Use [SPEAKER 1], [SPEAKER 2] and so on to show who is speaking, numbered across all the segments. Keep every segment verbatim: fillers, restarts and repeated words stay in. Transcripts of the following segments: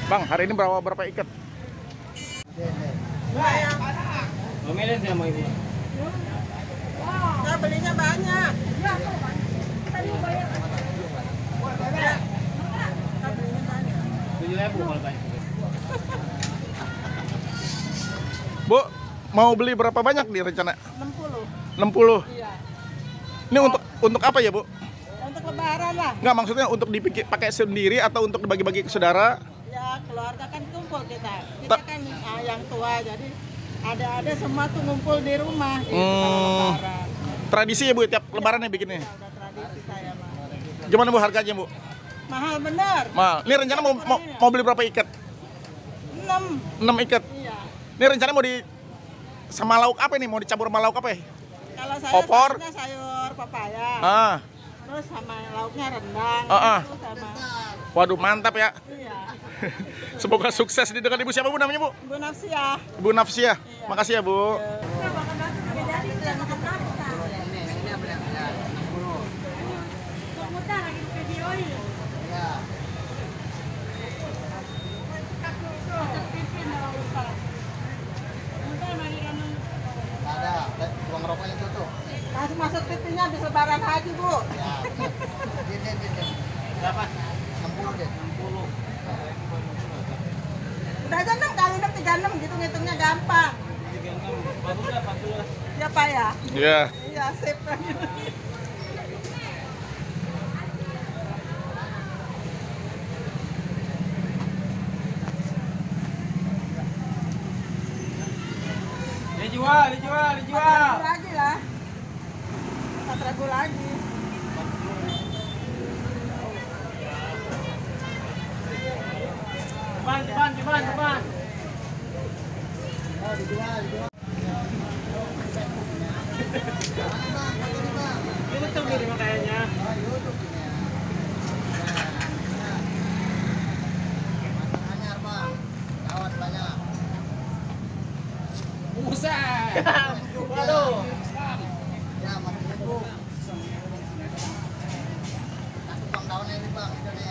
[SPEAKER 1] Bang, hari ini berapa berapa ikat?
[SPEAKER 2] Lumayan sih sama ibu.
[SPEAKER 3] Kita belinya banyak. Kita belinya banyak.
[SPEAKER 2] Tujuh ribu kalau banyak.
[SPEAKER 1] Bu, mau beli berapa banyak nih rencana?
[SPEAKER 3] enam puluh.
[SPEAKER 1] enam puluh.
[SPEAKER 3] Iya.
[SPEAKER 1] Ini untuk untuk apa ya, Bu?
[SPEAKER 3] Untuk lebaran lah.
[SPEAKER 1] Enggak, maksudnya untuk dipikir pakai sendiri atau untuk dibagi-bagi ke saudara?
[SPEAKER 3] Ya, keluarga kan kumpul kita. Kita
[SPEAKER 1] Ta-
[SPEAKER 3] kan ah, yang tua, jadi ada-ada semua tuh ngumpul di rumah gitu
[SPEAKER 1] Hmm.
[SPEAKER 3] kalau lebaran.
[SPEAKER 1] Tradisi ya, Bu, tiap lebaran ya bikinnya.
[SPEAKER 3] Ya, udah tradisi saya mah.
[SPEAKER 1] Gimana, Bu, harganya, Bu?
[SPEAKER 3] Mahal bener.
[SPEAKER 1] Mahal. Ini rencana mau, mau, mau beli berapa ikat?
[SPEAKER 3] enam.
[SPEAKER 1] enam ikat.
[SPEAKER 3] Iya.
[SPEAKER 1] Ini rencana mau di sama lauk apa nih? Mau dicampur sama lauk apa ya?
[SPEAKER 3] Kalau saya
[SPEAKER 1] Opor.
[SPEAKER 3] sayurnya sayur papaya.
[SPEAKER 1] Ah,
[SPEAKER 3] Terus sama lauknya rendang.
[SPEAKER 1] Ah, ah.
[SPEAKER 3] Gitu, sama.
[SPEAKER 1] waduh, mantap ya.
[SPEAKER 3] Iya.
[SPEAKER 1] Semoga sukses di dekat Ibu. Siapa, Bu, namanya, Bu?
[SPEAKER 3] Bu Nafsia.
[SPEAKER 1] Ibu Nafsia.
[SPEAKER 3] Iya.
[SPEAKER 1] Makasih ya, Bu.
[SPEAKER 4] Ada, uang rokoknya itu tuh.
[SPEAKER 3] Langsung masuk T V-nya di lebaran haji, Bu.
[SPEAKER 4] Ya. Gini, gini.
[SPEAKER 2] Berapa?
[SPEAKER 4] enam puluh deh.
[SPEAKER 2] enam puluh.
[SPEAKER 3] Udah aja enam kali enam tiga puluh enam gitu ngitungnya gampang.
[SPEAKER 2] tiga puluh enam. Bagus lah, empat puluh lah.
[SPEAKER 3] Ya Pak ya?
[SPEAKER 1] Iya.
[SPEAKER 3] Iya, sip.
[SPEAKER 2] Dijual, dijual, dijual.
[SPEAKER 3] Empat ragu lagi lah. Empat ragu lagi.
[SPEAKER 2] Depan, depan, depan, depan.
[SPEAKER 4] Oh, dijual, dijual.
[SPEAKER 2] Ini betul nih kayaknya.
[SPEAKER 4] Oh, YouTube ini ya. Nah, anyar, Bang. Kawat banyak.
[SPEAKER 2] Buset. Waduh.
[SPEAKER 4] Ya, masih itu. Satu bang daunnya ini, Bang. Itu nih.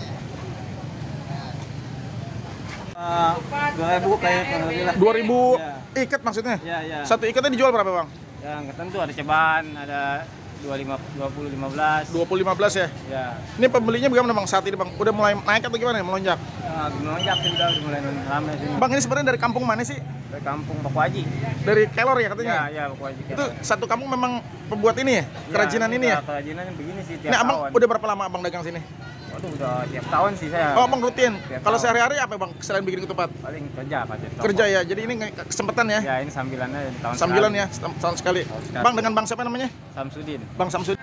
[SPEAKER 2] Dua ribu kayak lebih lah.
[SPEAKER 1] dua ribu
[SPEAKER 2] Ya.
[SPEAKER 1] ikat maksudnya?
[SPEAKER 2] Ya, ya.
[SPEAKER 1] Satu ikatnya dijual berapa, Bang?
[SPEAKER 2] Ya, nggak tentu ada ceban, ada dua lima, dua puluh lima belas.
[SPEAKER 1] dua puluh lima belas ya?
[SPEAKER 2] Ya.
[SPEAKER 1] Ini pembelinya bagaimana, Bang, saat ini, Bang? Udah mulai naik atau gimana? Melonjak?
[SPEAKER 2] Nah, melonjak sih udah udah mulai ramai sini.
[SPEAKER 1] Bang, ini sebenarnya dari kampung mana sih?
[SPEAKER 2] Dari kampung Paku Haji.
[SPEAKER 1] Dari Kelor ya katanya?
[SPEAKER 2] Ya, ya Paku Haji.
[SPEAKER 1] Itu satu kampung memang pembuat ini ya? Kerajinan ini ya?
[SPEAKER 2] Kerajinan begini sih tiap
[SPEAKER 1] Ini Abang
[SPEAKER 2] tahun.
[SPEAKER 1] udah berapa lama Abang dagang sini?
[SPEAKER 2] Waduh, udah tiap tahun sih saya.
[SPEAKER 1] Oh, Abang rutin.
[SPEAKER 2] Tiap
[SPEAKER 1] Kalau
[SPEAKER 2] tahun.
[SPEAKER 1] sehari-hari apa, Bang? Selain bikin ketupat?
[SPEAKER 2] Paling kerja Pak. di toko.
[SPEAKER 1] Kerja ya. Jadi ini kesempatan ya?
[SPEAKER 2] Ya, ini sambilannya di tahun
[SPEAKER 1] Sambilan
[SPEAKER 2] sekali.
[SPEAKER 1] ya, setam- tahun sekali.
[SPEAKER 2] Tahun sekali.
[SPEAKER 1] Bang, dengan Bang siapa namanya?
[SPEAKER 2] Samsudin.
[SPEAKER 1] Bang Samsud.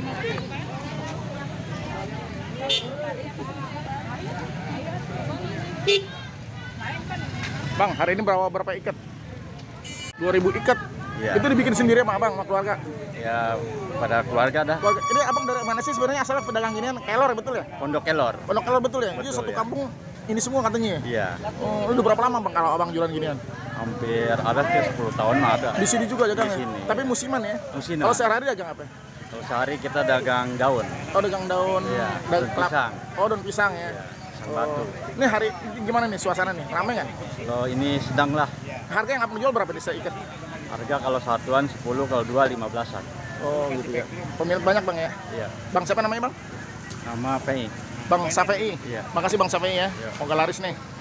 [SPEAKER 1] Bang, hari ini berapa berapa ikat? dua ribu ikat.
[SPEAKER 5] Iya.
[SPEAKER 1] Itu dibikin sendiri sama Abang, sama keluarga.
[SPEAKER 5] Ya pada keluarga dah.
[SPEAKER 1] Keluarga. Ini Abang dari mana sih sebenarnya asalnya pedagang ginian? Kelor ya, betul ya?
[SPEAKER 5] Pondok Kelor.
[SPEAKER 1] Pondok Kelor betul ya? Jadi
[SPEAKER 5] Betul,
[SPEAKER 1] satu
[SPEAKER 5] ya.
[SPEAKER 1] kampung ini semua katanya ya?
[SPEAKER 5] Iya.
[SPEAKER 1] Oh, udah berapa lama Bang kalau Abang jualan ginian?
[SPEAKER 5] Hampir ada ke sepuluh tahun ada.
[SPEAKER 1] Di sini juga dagang
[SPEAKER 5] Di
[SPEAKER 1] ya?
[SPEAKER 5] sini.
[SPEAKER 1] Tapi musiman ya?
[SPEAKER 5] Musiman.
[SPEAKER 1] Kalau sehari-hari dagang apa?
[SPEAKER 5] Kalau sehari kita dagang daun.
[SPEAKER 1] Oh, dagang daun,
[SPEAKER 5] Iya,
[SPEAKER 1] daun
[SPEAKER 5] daun
[SPEAKER 1] kelap-
[SPEAKER 5] pisang.
[SPEAKER 1] Oh, daun pisang ya.
[SPEAKER 5] Iya, pisang
[SPEAKER 1] Oh.
[SPEAKER 5] batu.
[SPEAKER 1] Ini hari gimana nih suasana nih? Ramai nggak?
[SPEAKER 5] Kalau ini sedang lah.
[SPEAKER 1] Harga yang Abang jual berapa di ikat?
[SPEAKER 5] Harga kalau satuan sepuluh, kalau dua lima belasan.
[SPEAKER 1] Oh, gitu ya. Pemilik banyak Bang ya?
[SPEAKER 5] Iya.
[SPEAKER 1] Bang siapa namanya Bang?
[SPEAKER 5] Nama P I.
[SPEAKER 1] Bang Safei.
[SPEAKER 5] Iya.
[SPEAKER 1] Makasih Bang Safei ya.
[SPEAKER 5] Iya.
[SPEAKER 1] Semoga laris nih.